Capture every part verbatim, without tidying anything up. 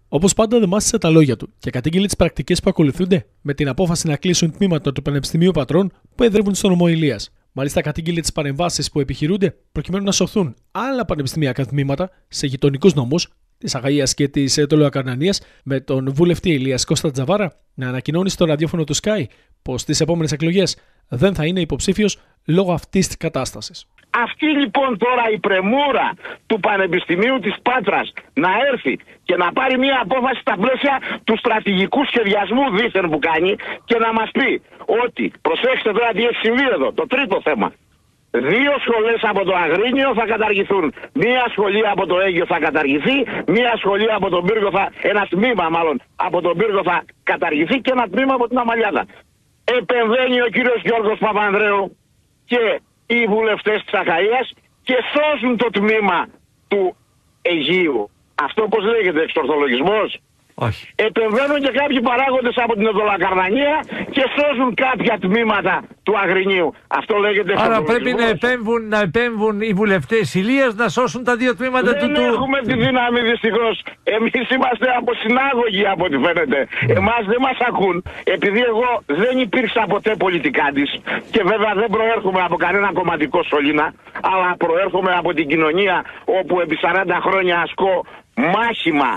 Όπως πάντα, δεν μάσησε τα λόγια του και κατήγγειλε τις πρακτικές που ακολουθούνται με την απόφαση να κλείσουν τμήματα του Πανεπιστημίου Πατρών που εδρεύουν στον νομό Ηλίας. Μάλιστα, κατήγγειλε τις παρεμβάσεις που επιχειρούνται προκειμένου να σωθούν άλλα πανεπιστημιακά τμήματα σε γειτονικούς νομούς της Αγαΐας και της Τολοακαρνανίας, με τον βουλευτή Ηλίας Κώστα Τζαβάρα να ανακοινώνει στο ραδιόφωνο του Sky πως στις επόμενες εκλογές δεν θα είναι υποψήφιος λόγω αυτής της κατάστασης. Αυτή λοιπόν τώρα η πρεμούρα του Πανεπιστημίου της Πάτρας να έρθει και να πάρει μια απόφαση στα πλαίσια του στρατηγικού σχεδιασμού δίθεν που κάνει και να μας πει ότι, προσέξτε τώρα τι έχει συμβεί εδώ, το τρίτο θέμα. Δύο σχολές από το Αγρίνιο θα καταργηθούν. Μία σχολή από το Αίγιο θα καταργηθεί. Μία σχολή από τον Πύργο θα... Ένα τμήμα μάλλον από τον Πύργο θα καταργηθεί και ένα τμήμα από την Αμαλιάδα. Επεμβαίνει ο κύριος Γιώργος Παπανδρέου και οι βουλευτές της Αχαΐας και σώζουν το τμήμα του Αιγείου. Αυτό πώς λέγεται, εξορθολογισμός? Όχι. Επεμβαίνουν και κάποιοι παράγοντες από την Οδολακαρνανία και σώζουν κάποια τμήματα του Αγρινίου. Αυτό λέγεται. Άρα πρέπει να επέμβουν, να επέμβουν οι βουλευτές Ηλίας να σώσουν τα δύο τμήματα δεν του του. Δεν έχουμε τη δύναμη δυστυχώς. Εμείς είμαστε αποσυνάγωγοι από ό,τι φαίνεται. Mm. Εμάς δεν μας ακούν. Επειδή εγώ δεν υπήρξα ποτέ πολιτικάντης και βέβαια δεν προέρχομαι από κανένα κομματικό σωλήνα, αλλά προέρχομαι από την κοινωνία όπου επί σαράντα χρόνια ασκώ μάχημα.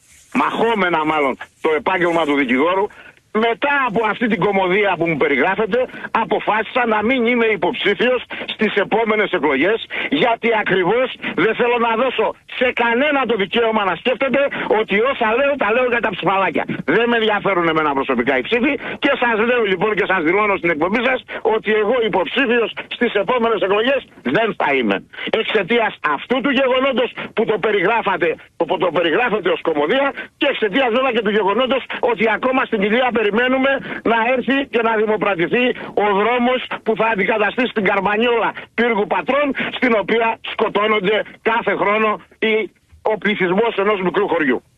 Μαχόμενα μάλλον το επάγγελμα του δικηγόρου. Μετά από αυτή την κωμωδία που μου περιγράφεται, αποφάσισα να μην είμαι υποψήφιος στις επόμενες εκλογές, γιατί ακριβώς δεν θέλω να δώσω σε κανένα το δικαίωμα να σκέφτεται ότι όσα λέω τα λέω για τα ψηφαλάκια. Δεν με ενδιαφέρουν εμένα προσωπικά οι ψήφοι και σας λέω λοιπόν και σας δηλώνω στην εκπομπή σας ότι εγώ υποψήφιος στις επόμενες εκλογές δεν θα είμαι. Εξαιτίας αυτού του γεγονότος που το περιγράφατε, που το περιγράφετε ως κωμωδία και εξαιτίας βέβαια και του γεγονότος ότι ακόμα στην Ηλία περιμένουμε να έρθει και να δημοπρατηθεί ο δρόμος που θα αντικαταστήσει την Καρμανιόλα Πύργου Πατρών, στην οποία σκοτώνονται κάθε χρόνο οι, ο πληθυσμός ενός μικρού χωριού.